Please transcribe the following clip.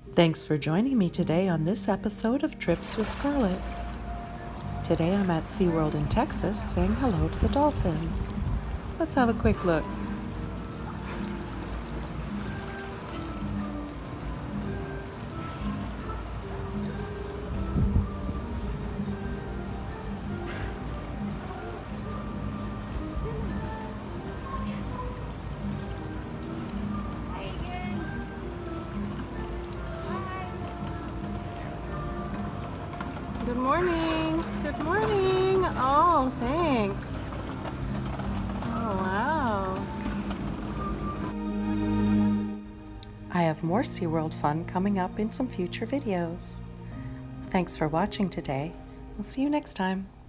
Thanks for joining me today on this episode of Trips with Scarlett. Today I'm at Seaworld in Texas saying hello to the dolphins. Let's have a quick look. Good morning. Good morning. Oh, thanks. Oh, wow. I have more Seaworld fun coming up in some future videos. Thanks for watching today. We'll see you next time.